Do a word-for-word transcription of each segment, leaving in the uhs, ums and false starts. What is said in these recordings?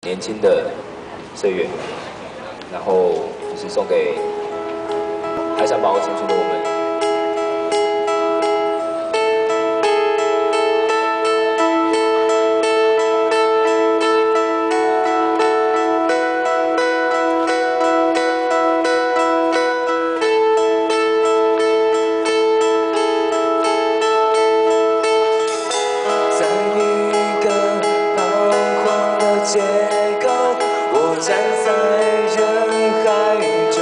年轻的岁月，然后就是送给还想把握青春的我们。 结构，我站在人海中，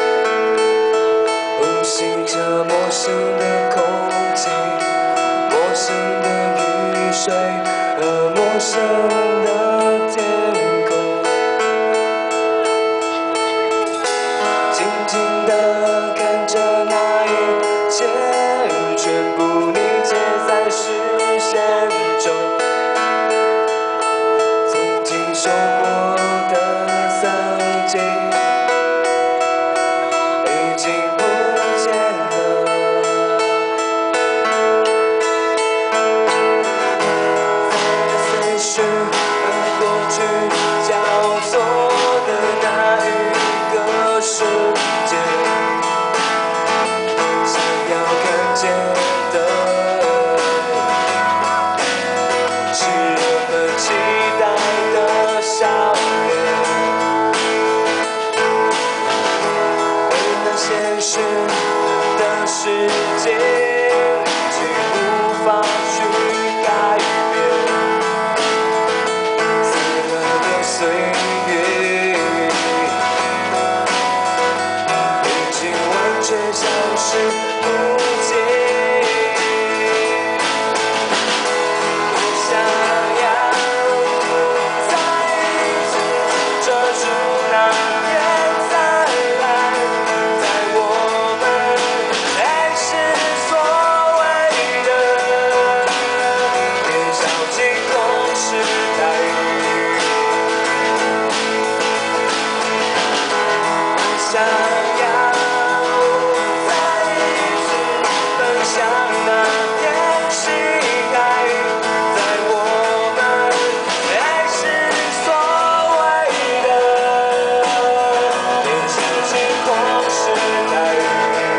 呼吸着陌生的空气，陌生的雨水和陌生的天空，静静地看着那一切，全部凝结在视线中。 说过的曾经，已经不见了。在随时和过去交错的那一个瞬间，想要看见的是人们期待的。 笑脸，而现实的世界已经无法去改变，刺耳的岁月已经完全消失不见。 想要再一次分享那天心爱，在我们还是所谓的年少轻狂时代。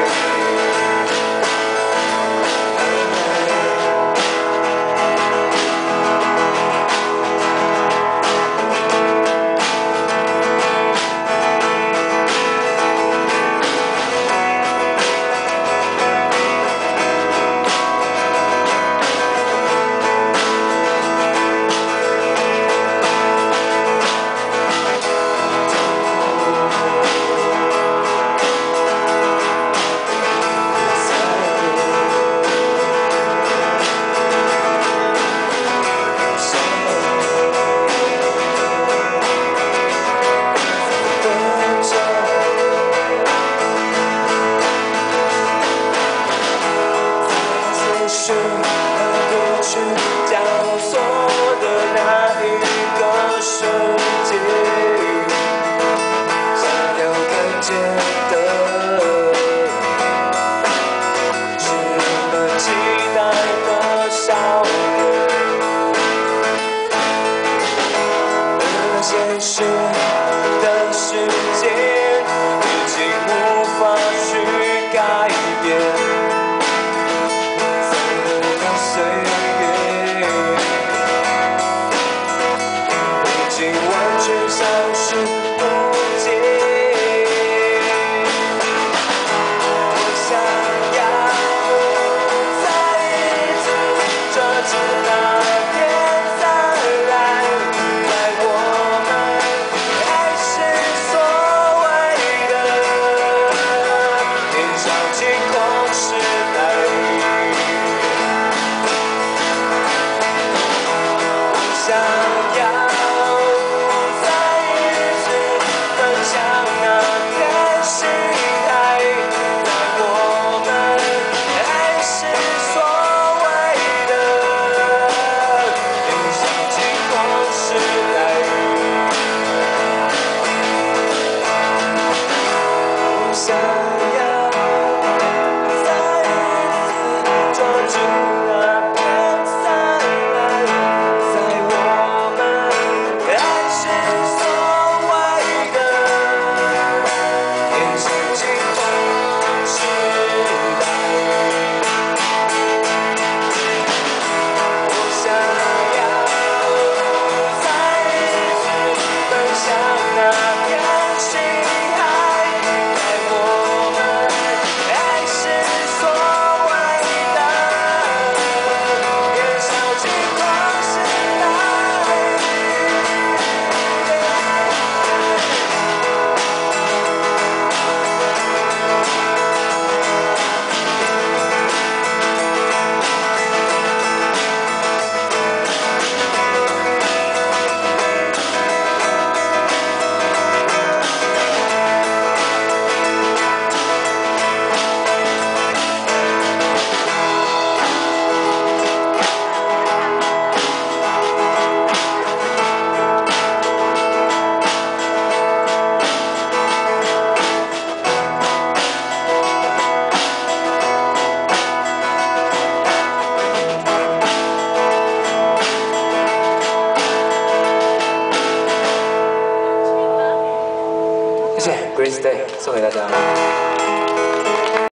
是和过去交错的那一个瞬间，想要看见的是人们期待的笑脸，而现实的世界已经无法去改变。 岁月已经完全消失不见。我想要再一次折纸那天再来，在我们 Grace Day 送给大家。